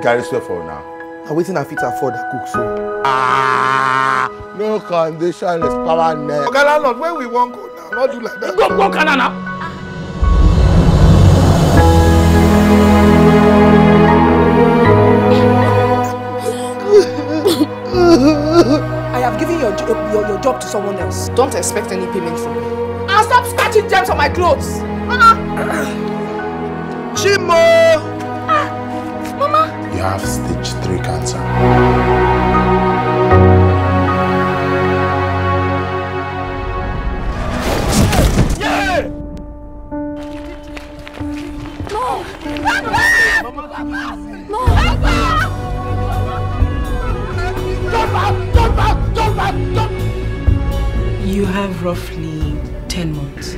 carry swear for now. I'm waiting and fit afford that cook so. No condition is power net. Okay, landlord, where we won't go now? Not do like that. Go, Canada. I have given your job to someone else. Don't expect any payment from me. And stop scratching gems on my clothes. Chimo! Mama! You have stage 3 cancer. Yeah! No! Papa! No! Don't! You have roughly 10 months.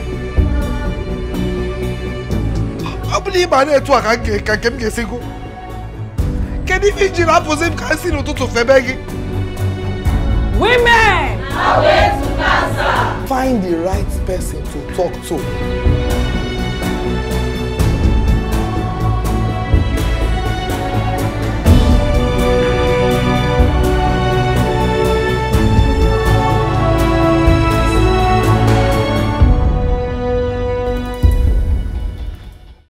I believe my network can get single. Can you imagine how possible can see no to Febegi? Women! Away to cancer! Find the right person to talk to.